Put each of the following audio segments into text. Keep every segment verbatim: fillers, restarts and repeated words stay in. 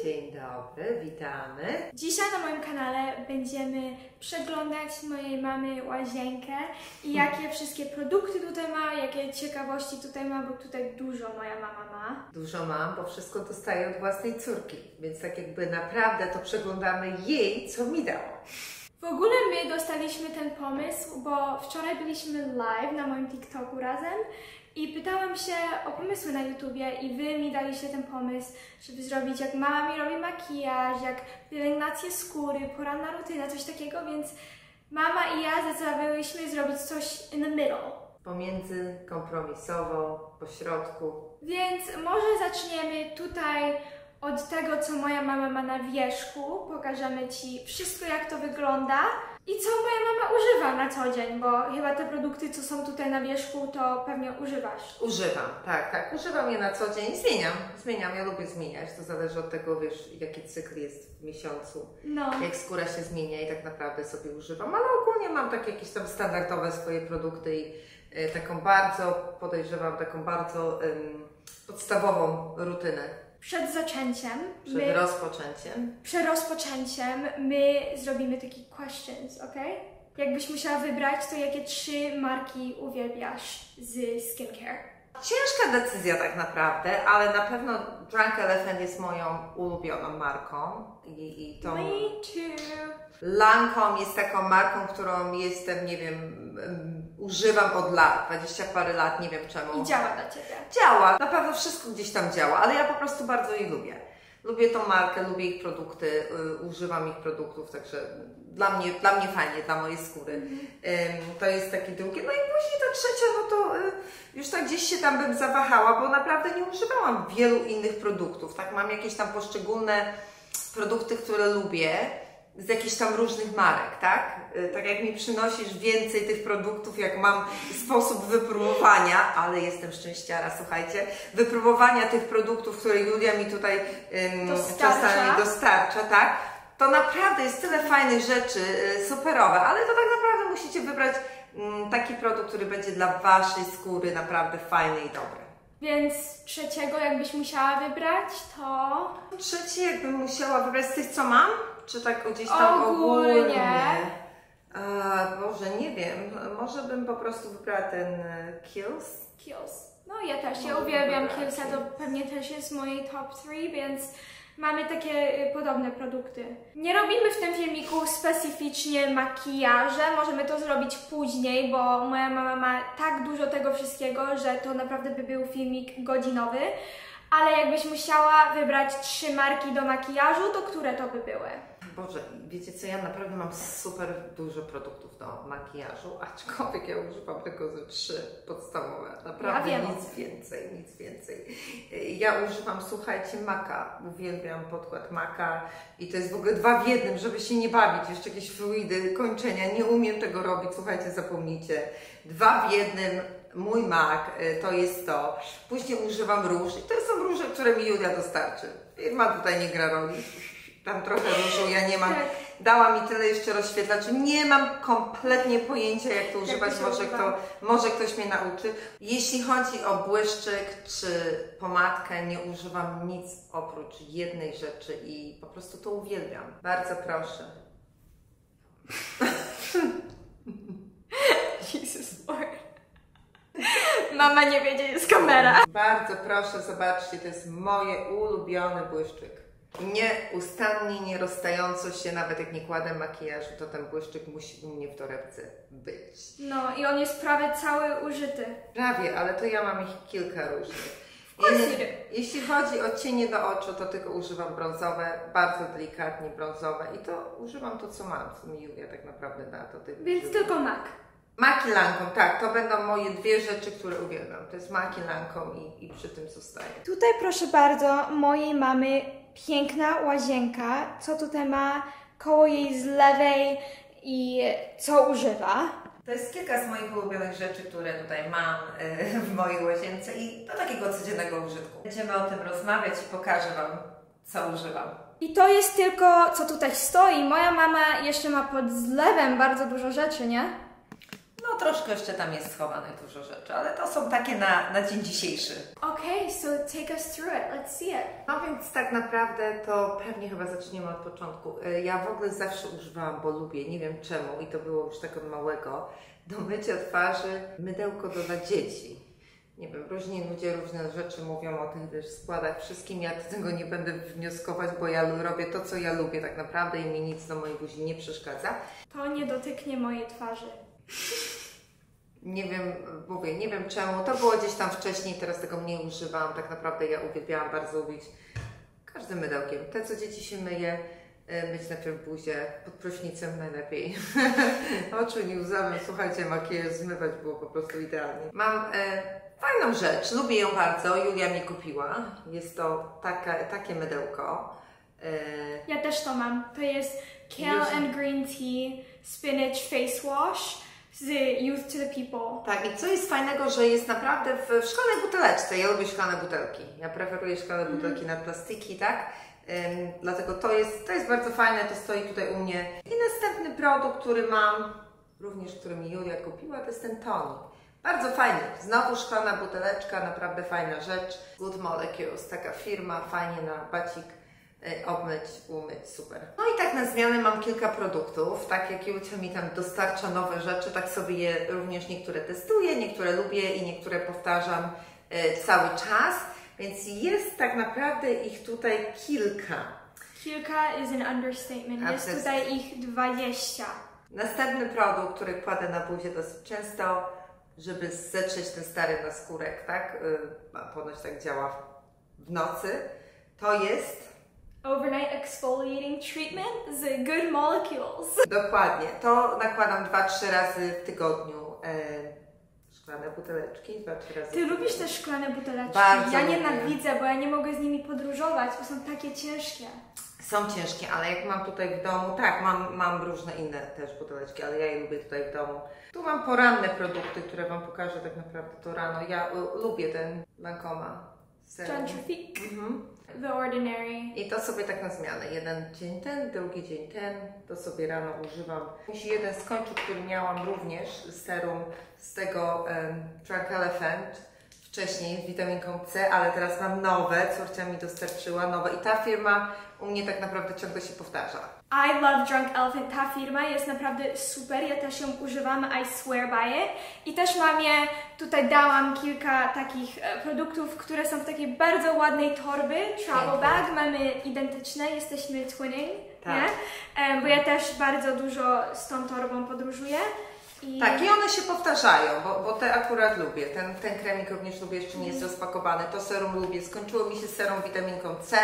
Dzień dobry, witamy. Dzisiaj na moim kanale będziemy przeglądać mojej mamy łazienkę i jakie wszystkie produkty tutaj ma, jakie ciekawości tutaj ma, bo tutaj dużo moja mama ma. Dużo mam, bo wszystko dostaję od własnej córki, więc tak jakby naprawdę to przeglądamy jej, co mi dało. W ogóle my dostaliśmy ten pomysł, bo wczoraj byliśmy live na moim TikToku razem i pytałam się o pomysły na YouTubie i wy mi daliście ten pomysł, żeby zrobić, jak mama mi robi makijaż, jak pielęgnację skóry, poranna rutyna, coś takiego, więc mama i ja zdecydowaliśmy zrobić coś in the middle. Pomiędzy, kompromisowo, pośrodku. Więc może zaczniemy tutaj od tego, co moja mama ma na wierzchu. Pokażemy Ci wszystko, jak to wygląda i co moja mama używa na co dzień, bo chyba te produkty, co są tutaj na wierzchu, to pewnie używasz. Używam, tak, tak. Używam je na co dzień i zmieniam. Zmieniam, ja lubię zmieniać. To zależy od tego, wiesz, jaki cykl jest w miesiącu. No. Jak skóra się zmienia i tak naprawdę sobie używam. Ale ogólnie mam takie jakieś tam standardowe swoje produkty i y, taką bardzo, podejrzewam, taką bardzo y, podstawową rutynę. Przed zaczęciem, Przed my, rozpoczęciem. przed rozpoczęciem my zrobimy taki questions, ok? Jakbyś musiała wybrać, to jakie trzy marki uwielbiasz z skincare? Ciężka decyzja tak naprawdę, ale na pewno Drunk Elephant jest moją ulubioną marką. I, i tą... Me too. Lancome jest taką marką, którą jestem, nie wiem, um, używam od lat, dwadzieścia parę lat, nie wiem czemu. I działa dla Ciebie. Działa, na pewno wszystko gdzieś tam działa, ale ja po prostu bardzo jej lubię. Lubię tą markę, lubię ich produkty, y, używam ich produktów, także dla mnie, dla mnie fajnie, dla mojej skóry. Mm. Ym, to jest takie drugie. No i później to trzecie, no to y, już tak gdzieś się tam bym zawahała, bo naprawdę nie używałam wielu innych produktów. Tak, mam jakieś tam poszczególne produkty, które lubię, z jakichś tam różnych marek, tak? Tak jak mi przynosisz więcej tych produktów, jak mam sposób wypróbowania, ale jestem szczęściara, słuchajcie, wypróbowania tych produktów, które Julia mi tutaj um, dostarcza. czasami dostarcza, tak? To naprawdę jest tyle fajnych rzeczy, superowe, ale to tak naprawdę musicie wybrać um, taki produkt, który będzie dla waszej skóry naprawdę fajny i dobry. Więc trzeciego, jakbyś musiała wybrać, to... Trzeci, jakbym musiała wybrać z tych, co mam? Czy tak gdzieś tam ogólnie? ogólnie? A, Boże, nie wiem. Może bym po prostu wybrała ten Kiehl's. Kiehl's. No ja też, ja Może uwielbiam wybrać Kiehl'sa, to pewnie też jest mojej top trzy, więc mamy takie y, podobne produkty. Nie robimy w tym filmiku specyficznie makijaże, możemy to zrobić później, bo moja mama ma tak dużo tego wszystkiego, że to naprawdę by był filmik godzinowy. Ale jakbyś musiała wybrać trzy marki do makijażu, to które to by były? Boże, wiecie co, ja naprawdę mam super dużo produktów do makijażu, aczkolwiek ja używam tylko ze trzy podstawowe. Naprawdę ja wiem. nic więcej, nic więcej. Ja używam, słuchajcie, Maka. Uwielbiam podkład Maka i to jest w ogóle dwa w jednym, żeby się nie bawić. Jeszcze jakieś fluidy, kończenia. Nie umiem tego robić, słuchajcie, zapomnijcie. Dwa w jednym. Mój MAC to jest to. Później używam róż i to są róże, które mi Julia dostarczy. Firma tutaj nie gra roli. Tam trochę różu, ja nie mam. Dała mi tyle jeszcze rozświetlaczy. Nie mam kompletnie pojęcia, jak to używać. Może, kto, może ktoś mnie nauczy. Jeśli chodzi o błyszczyk czy pomadkę, nie używam nic oprócz jednej rzeczy i po prostu to uwielbiam. Bardzo proszę. Jesus Lord. Mama nie wie, gdzie jest kamera. Bardzo proszę, zobaczcie, to jest moje ulubiony błyszczyk. Nieustannie, nie rozstająco się, nawet jak nie kładę makijażu, to ten błyszczyk musi u mnie w torebce być. No i on jest prawie cały użyty. Prawie, ale to ja mam ich kilka różnych. Jeśli, jeśli chodzi o cienie do oczu, to tylko używam brązowe, bardzo delikatnie brązowe i to używam to, co mam, co mi Julia tak naprawdę da. To ty Więc używam. tylko MAC. MAC i Lancome, tak, to będą moje dwie rzeczy, które uwielbiam. To jest MAC i Lancome i, i przy tym zostaję. Tutaj proszę bardzo, mojej mamy piękna łazienka. Co tutaj ma koło jej z lewej i co używa? To jest kilka z moich ulubionych rzeczy, które tutaj mam yy, w mojej łazience i do takiego codziennego użytku. Będziemy o tym rozmawiać i pokażę Wam, co używam. I to jest tylko, co tutaj stoi. Moja mama jeszcze ma pod zlewem bardzo dużo rzeczy, nie? No troszkę jeszcze tam jest schowanych dużo rzeczy, ale to są takie na, na dzień dzisiejszy. Ok, Okay, so take us through it. Let's see it. No więc tak naprawdę to pewnie chyba zaczniemy od początku. Ja w ogóle zawsze używałam, bo lubię, nie wiem czemu, i to było już tak od małego, do mycia twarzy mydełko do dla dzieci. Nie wiem, różni ludzie różne rzeczy mówią o tych wiesz, składach wszystkim. Ja tego nie będę wnioskować, bo ja robię to, co ja lubię tak naprawdę i mi nic do mojej buzi nie przeszkadza. To nie dotyknie mojej twarzy. Nie wiem, mówię, nie wiem czemu. To było gdzieś tam wcześniej, teraz tego mniej używam. Tak naprawdę ja uwielbiałam bardzo lubić każdym mydełkiem. Te, co dzieci się myje, myć najpierw buzię, pod prysznicem najlepiej. Oczy nie łzami, słuchajcie, makijaż zmywać było po prostu idealnie. Mam e, fajną rzecz, lubię ją bardzo, Julia mi kupiła. Jest to taka, takie mydełko. E, ja też to mam. To jest Kale już... and Green Tea Spinach Face Wash z Youth to the People. Tak, i co jest fajnego, że jest naprawdę w, w szklanej buteleczce. Ja lubię szklane butelki. Ja preferuję szklane mm. butelki na plastiki, tak? Ym, dlatego to jest, to jest bardzo fajne, to stoi tutaj u mnie. I następny produkt, który mam, również który mi Julia kupiła, to jest ten tonik. Bardzo fajny. Znowu szklana buteleczka, naprawdę fajna rzecz. Good Molecules, taka firma, fajnie na bacik y, obmyć, umyć, super. No i tak na zmianę mam kilka produktów. Tak jak Julia mi tam dostarcza nowe rzeczy, tak sobie je również niektóre testuję, niektóre lubię i niektóre powtarzam y, cały czas. Więc jest tak naprawdę ich tutaj kilka. Kilka is an understatement. Jest jest tutaj ich dwadzieścia. Następny produkt, który kładę na buzię dosyć często, żeby zetrzeć ten stary naskórek, tak? Yy, ponoć tak działa w nocy. To jest Overnight Exfoliating Treatment z Good Molecules. Dokładnie. To nakładam dwa trzy razy w tygodniu. Yy, Szklane buteleczki, dwa, trzy razy. Ty lubisz te szklane buteleczki? Bardzo ja lubię. nienawidzę, bo ja nie mogę z nimi podróżować, bo są takie ciężkie. Są ciężkie, ale jak mam tutaj w domu, tak, mam, mam różne inne też buteleczki, ale ja je lubię tutaj w domu. Tu mam poranne produkty, które Wam pokażę tak naprawdę to rano. Ja y, lubię ten Lancôme Gentrifique. Mhm. The Ordinary. I to sobie tak na zmianę. Jeden dzień ten, drugi dzień ten. To sobie rano używam. Jeden z końców, który miałam również, serum z tego um, Drunk Elephant. Wcześniej z witaminką C, ale teraz mam nowe. Córcia mi dostarczyła nowe. I ta firma u mnie tak naprawdę ciągle się powtarza. I love Drunk Elephant. Ta firma jest naprawdę super. Ja też ją używam. I swear by it. I też mam je, tutaj dałam kilka takich e, produktów, które są w takiej bardzo ładnej torby. Travel bag. Mamy identyczne. Jesteśmy twinning. Tak. Nie? E, bo ja też bardzo dużo z tą torbą podróżuję. I... Tak, i one się powtarzają, bo, bo te akurat lubię. Ten, ten kremik również lubię, jeszcze nie jest rozpakowany. To serum lubię. Skończyło mi się serum witaminką C.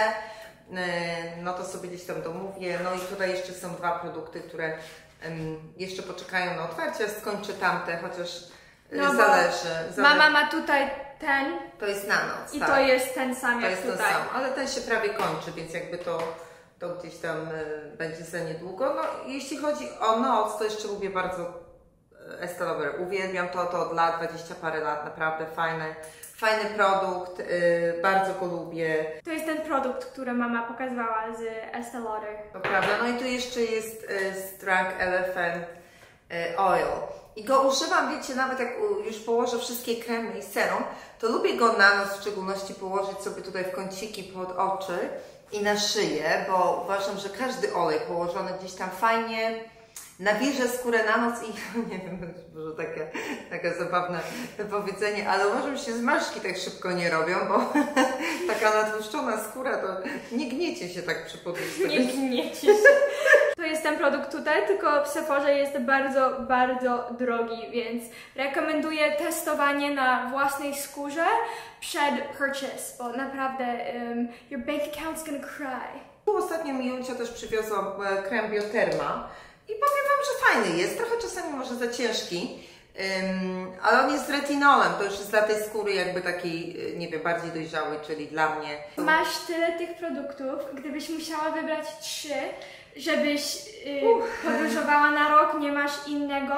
No to sobie gdzieś tam domówię. No i tutaj jeszcze są dwa produkty, które um, jeszcze poczekają na otwarcie. Skończę tamte, chociaż no zależy, zależy. Mama ma tutaj ten. To jest na noc. I tak. to jest ten sam to jak jest tutaj. Ten sam, ale ten się prawie kończy, więc jakby to, to gdzieś tam y, będzie za niedługo. No jeśli chodzi o noc, to jeszcze lubię bardzo Estée Lauder. Uwielbiam to, to od lat, dwadzieścia parę lat, naprawdę fajny, fajny produkt, yy, bardzo go lubię. To jest ten produkt, który mama pokazywała z Estée Lauder. To prawda, no i tu jeszcze jest yy, Drunk Elephant yy, Oil. I go używam, wiecie, nawet jak już położę wszystkie kremy i serum, to lubię go na noc w szczególności położyć sobie tutaj w kąciki pod oczy i na szyję, bo uważam, że każdy olej położony gdzieś tam fajnie nawilżę skórę na noc i nie wiem, może takie, takie zabawne powiedzenie, ale uważam, że się zmarszczki tak szybko nie robią, bo taka natłuszczona skóra to nie gniecie się tak przy podróży. Nie gniecie się. To jest ten produkt tutaj, tylko w Sephorze jest bardzo, bardzo drogi, więc rekomenduję testowanie na własnej skórze przed purchase, bo naprawdę um, your bank account's gonna cry. Tu ostatnio mi Julia też przywiozła krem Bioterma. I powiem Wam, że fajny jest, trochę czasami może za ciężki, um, ale on jest z retinolem, to już jest dla tej skóry jakby takiej, nie wiem, bardziej dojrzałej, czyli dla mnie. Masz tyle tych produktów, gdybyś musiała wybrać trzy, żebyś yy, podróżowała na rok, nie masz innego,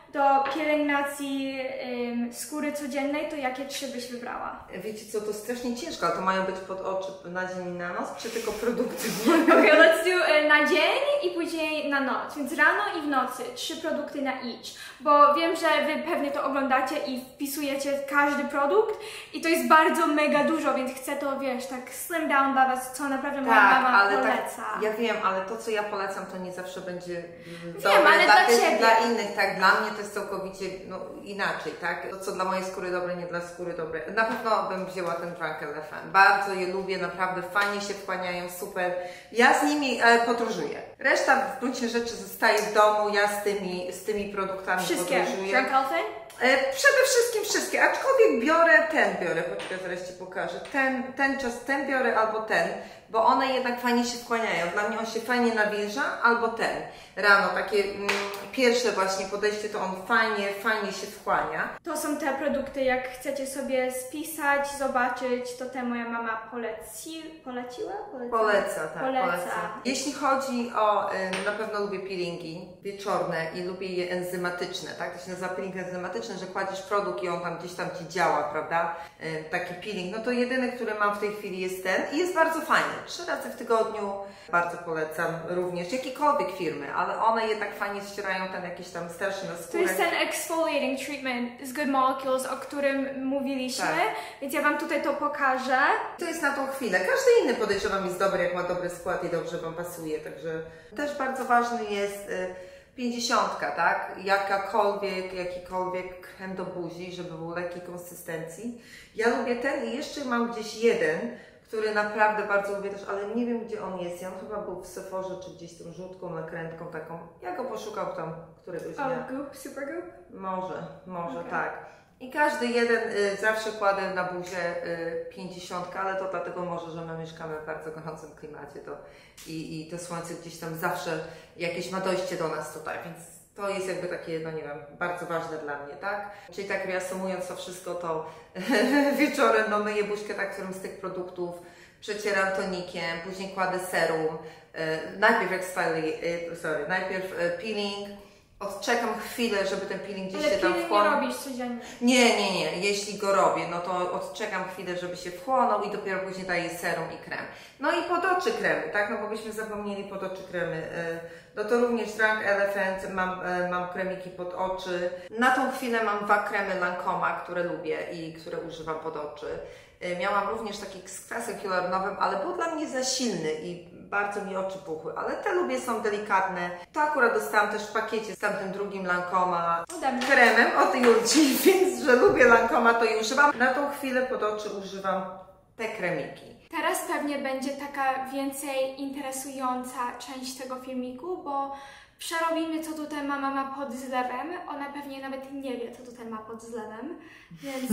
do pielęgnacji ym, skóry codziennej, to jakie trzy byś wybrała? Wiecie co, to strasznie ciężko, ale to mają być pod oczy na dzień i na noc, czy tylko produkty? Okay, let's do y, na dzień i później na noc, więc rano i w nocy, trzy produkty na each, bo wiem, że wy pewnie to oglądacie i wpisujecie każdy produkt i to jest bardzo mega dużo, więc chcę to, wiesz, tak slim down dla was, co naprawdę moja Tak, mama ale poleca. tak, ja wiem, ale to co ja polecam, to nie zawsze będzie Wiem, dobre ale dla, dla tych, ciebie. dla innych, tak, dla mnie to jest całkowicie no, inaczej, tak, to co dla mojej skóry dobre, nie dla skóry dobre. Na pewno bym wzięła ten Drunk Elephant, bardzo je lubię, naprawdę fajnie się wchłaniają, super, ja z nimi e, podróżuję. Reszta w gruncie rzeczy zostaje w domu, ja z tymi, z tymi produktami Wszystkie? podróżuję. Drunk Elephant? E, Przede wszystkim wszystkie, aczkolwiek biorę ten, biorę, poczekaj, zaraz Ci pokażę, ten, ten czas, ten biorę albo ten, bo one jednak fajnie się wchłaniają. Dla mnie on się fajnie nawilża, albo ten. Rano, takie mm, pierwsze właśnie podejście, to on fajnie, fajnie się wchłania. To są te produkty, jak chcecie sobie spisać, zobaczyć, to te moja mama poleci, poleciła? Poleca, Poleca, tak, poleca. poleca. Jeśli chodzi o, y, na pewno lubię peelingi wieczorne i lubię je enzymatyczne, tak? To się nazywa peeling enzymatyczny, że kładziesz produkt i on tam gdzieś tam Ci działa, prawda? Y, taki peeling. No to jedyny, który mam w tej chwili jest ten i jest bardzo fajny. Trzy razy w tygodniu bardzo polecam również jakiejkolwiek firmy, ale one jednak fajnie ścierają ten jakiś tam starszy na To skórę. jest ten exfoliating treatment z Good Molecules, o którym mówiliśmy, Tak. więc ja Wam tutaj to pokażę. To jest na tą chwilę. Każdy inny podejrzewam jest dobry, jak ma dobry skład i dobrze Wam pasuje, także też bardzo ważny jest y, pięćdziesiątka, tak? Jakakolwiek, jakikolwiek krem do buzi, żeby był lekkiej konsystencji. Ja lubię ten i jeszcze mam gdzieś jeden, który naprawdę bardzo lubię też, ale nie wiem gdzie on jest. Ja on chyba był w Sephorze, czy gdzieś tą żółtką nakrętką taką. Ja go poszukam tam któregoś dnia. O, Goop, Super Goop? Może, może Okay. tak. I każdy jeden y, zawsze kładę na buzię y, pięćdziesiątkę, ale to dlatego może, że my mieszkamy w bardzo gorącym klimacie to i, i to słońce gdzieś tam zawsze jakieś ma dojście do nas tutaj, więc to jest jakby takie, no nie wiem, bardzo ważne dla mnie, tak? Czyli tak reasumując to wszystko, to wieczorem no myję buźkę tak, którym z tych produktów przecieram tonikiem, później kładę serum, y, najpierw exfoli, y, sorry, najpierw y, peeling, odczekam chwilę, żeby ten peeling gdzieś Ale się tam peeling nie wchłonął. robisz codziennie. Nie, nie, nie. Jeśli go robię, no to odczekam chwilę, żeby się wchłonął i dopiero później daję serum i krem. No i pod oczy kremy, tak? No bo byśmy zapomnieli pod oczy kremy. No to również Drunk Elephant, mam, mam kremiki pod oczy. Na tą chwilę mam dwa kremy Lancoma, które lubię i które używam pod oczy. Miałam również taki z kwasem hialuronowym, ale był dla mnie za silny i bardzo mi oczy puchły, ale te lubię, są delikatne. To akurat dostałam też w pakiecie z tamtym drugim Lancoma Ode mnie. kremem od Julci, więc że lubię Lancoma, to i używam. Na tą chwilę pod oczy używam te kremiki. Teraz pewnie będzie taka więcej interesująca część tego filmiku, bo przerobimy, co tutaj mama ma pod zlewem. Ona pewnie nawet nie wie, co tutaj ma pod zlewem, więc...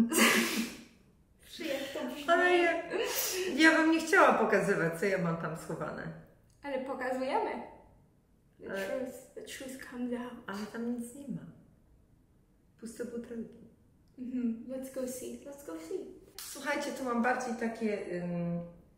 Przyjemnie to brzmi. Ale ja, ja bym nie chciała pokazywać, co ja mam tam schowane. Ale pokazujemy. The Ale- truth, the truth comes out. Ale tam nic nie ma. Puste butelki. Mhm. Let's go see, let's go see. Słuchajcie, tu mam bardziej takie ym,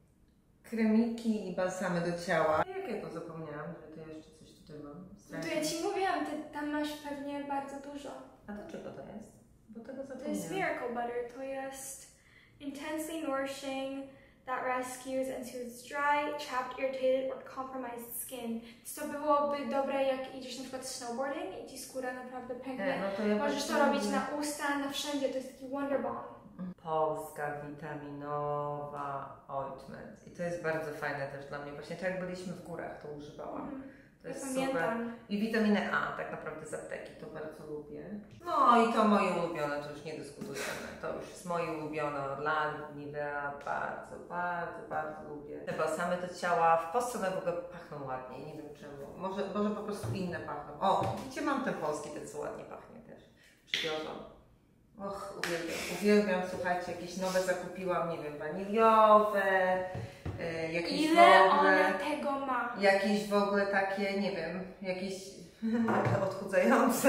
kremiki i balsamy do ciała. Jak ja to zapomniałam, że to jeszcze coś tutaj mam? No to ja Ci mówiłam, Ty tam masz pewnie bardzo dużo. A do czego to jest? Bo tego To jest zapomniałam. Miracle Butter, to jest intensely nourishing that rescues and soothes dry, chapped, irritated or compromised skin. Więc to byłoby dobre, jak idziesz na przykład snowboarding i Ci skóra naprawdę pęknie. E, no to ja Możesz to właśnie robić lubię. na usta, na wszędzie, to jest taki wonder balm. Polska witaminowa ointment. I to jest bardzo fajne też dla mnie. Właśnie tak jak byliśmy w górach, to używałam. Mhm. To Ja jest super. pamiętam. I witaminę A, tak naprawdę z apteki, to bardzo lubię. No i to moje ulubione, to już nie dyskutujemy. To już jest moje ulubione Orlando, Nivea, bardzo, bardzo, bardzo lubię. Te balsamy do ciała w Polsce one w ogóle pachną ładnie, nie wiem czemu. Może, może po prostu inne pachną. O, widzicie, mam ten polski, ten co ładnie pachnie też. Przywiozłam. Och, uwielbiam, uwielbiam, słuchajcie, jakieś nowe zakupiłam, nie wiem, waniliowe, yy, jakieś Ile w ogóle... ona tego ma? Jakieś w ogóle takie, nie wiem, jakieś odchudzające.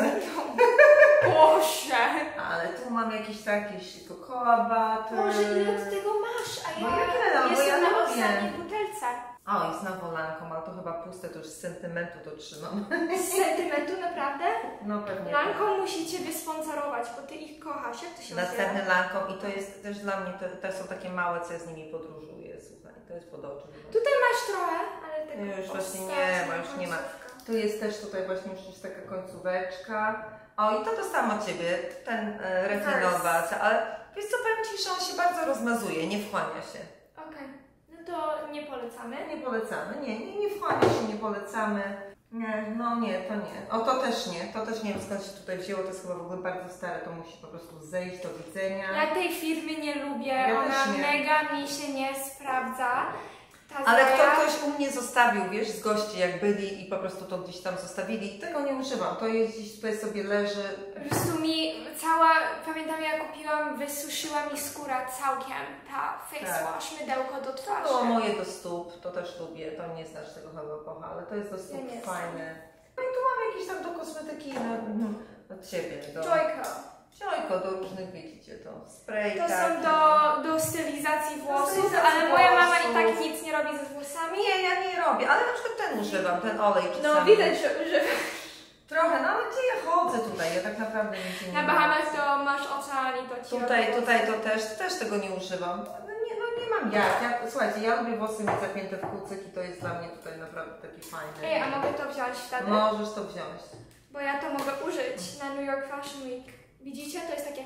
Boże! Ale tu mam jakieś takie cocoa butter. Boże, ile ty tego masz? A No ja jakie no, bo jestem ja na lubię. ostatniej butelce. O, i znowu Lancome, ale to chyba puste, to już z sentymentu to trzymam. Z sentymentu naprawdę? No pewnie. Lancome musi Ciebie sponsorować, bo Ty ich kochasz. Jak to się Następny nazywa? Lancome i to jest też dla mnie, to, to są takie małe, co ja z nimi podróżuję, słuchaj, to jest pod oczy. Tutaj masz trochę, ale tego Już właśnie nie ostatnia ma, już nie ma. końcówka. Tu jest też tutaj właśnie już jest taka końcóweczka. O, i to dostałam od Ciebie, ten e, retinol base, ale wiesz co, powiem Ci, że on się bardzo rozmazuje, nie wchłania się. Okej, okay. No to nie polecamy. Nie polecamy, nie, nie, nie wchłania się, nie polecamy. Nie, no nie, to nie. O, to też nie, to też nie wiem skąd się tutaj wzięło, to jest chyba w ogóle bardzo stare, to musi po prostu zejść, do widzenia. Ja tej firmy nie lubię, Ja ona też nie. mega mi się nie sprawdza. Ta Ale Zaja- kto ktoś u mnie zostawił, wiesz, z gości jak byli i po prostu to gdzieś tam zostawili i tego nie używam. To jest gdzieś tutaj sobie leży. Po prostu mi cała, pamiętam jak kupiłam, wysuszyła mi skóra całkiem, ta face Tak. wash, mydełko do To twarzy. było moje do stóp, to też lubię, to nie znasz tego Hellopocha, ale to jest do stóp Ja nie fajne. No i tu mam jakieś tam do kosmetyki no, no, od Ciebie. Do... Joyko. Ciojko do różnych, widzicie, to spray, To taki. są do, do stylizacji włosów, stylizacji ale moja mama i włosów. tak nic nie robi ze włosami. Nie, ja nie robię, ale na przykład ten używam, ten olej czasami. No widać, że używasz. Trochę, no ale gdzie ja chodzę tutaj? Ja tak naprawdę nic nie Na Bahamach to masz ocean i to ci Tutaj, robi tutaj włosy. to też, też tego nie używam. No nie, no nie mam jak. Ja, słuchajcie, ja lubię włosy mieć zapięte w kucyk i to jest dla mnie tutaj naprawdę taki fajny. Ej, a mogę to wziąć wtedy? Możesz to wziąć. Bo ja to mogę użyć na New York Fashion Week. Widzicie? To jest takie...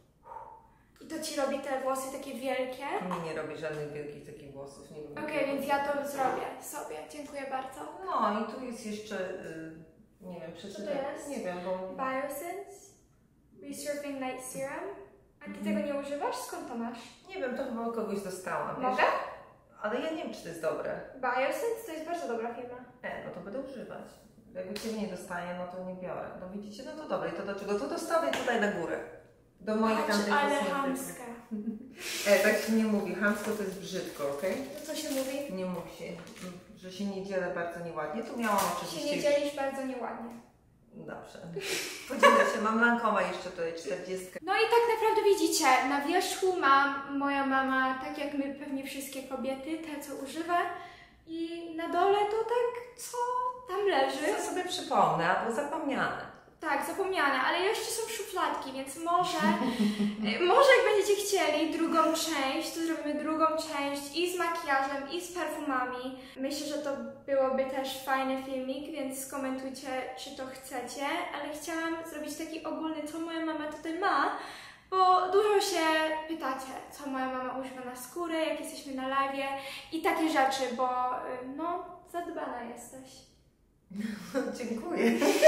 I to ci robi te włosy takie wielkie. Mi nie robi żadnych wielkich takich włosów. Nie lubię. Okej, więc ja to zrobię sobie. Dziękuję bardzo. No i tu jest jeszcze, y, nie wiem, przeczytam. Co to jest? Nie wiem, bo... Biosense Resurfing Night Serum. A ty Mhm. tego nie używasz? Skąd to masz? Nie wiem, to chyba od kogoś dostałam. wiesz? Mogę? Ale ja nie wiem, czy to jest dobre. Biosense to jest bardzo dobra firma. E, no to będę używać. Jakby Ciebie nie dostaję, no to nie biorę. No widzicie, no to dobre. I to do czego? To dostawię tutaj na górę. Do moich Patrz, tamtych ale kosmetyków. chamska. E, tak się nie mówi. Chamsko to jest brzydko, okej? To co się mówi? Nie mów się, że się nie dzielę bardzo nieładnie. Tu miałam Się oczywiście... nie już- dzielisz bardzo nieładnie. Dobrze. Podzielę się, mam Lancoma jeszcze tutaj, czterdziestkę. No i tak naprawdę widzicie, na wierzchu mam moja mama, tak jak my pewnie wszystkie kobiety, te co używa. I na dole to tak, co tam leży. Co sobie przypomnę, albo zapomniane. Tak, zapomniane, ale jeszcze są szufladki, więc może, e, może jak będziecie chcieli drugą część, to zrobimy drugą część i z makijażem, i z perfumami. Myślę, że to byłoby też fajny filmik, więc skomentujcie, czy to chcecie, ale chciałam zrobić taki ogólny, co moja mama tutaj ma, bo dużo się pytacie, co moja mama używa na skórę, jak jesteśmy na live'ie i takie rzeczy, bo y, no, zadbana jesteś. Dziękuję.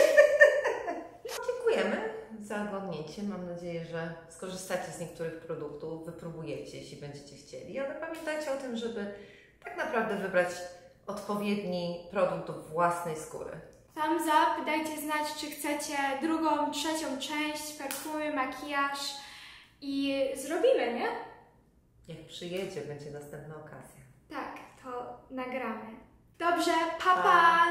Dziękujemy za oglądnięcie. Mam nadzieję, że skorzystacie z niektórych produktów, wypróbujecie, jeśli będziecie chcieli, ale pamiętajcie o tym, żeby tak naprawdę wybrać odpowiedni produkt do własnej skóry. Thumbs up, dajcie znać, czy chcecie drugą, trzecią część, perfumy, makijaż i zrobimy, nie? Jak przyjedzie, będzie następna okazja. Tak, to nagramy. Dobrze, papa! Pa.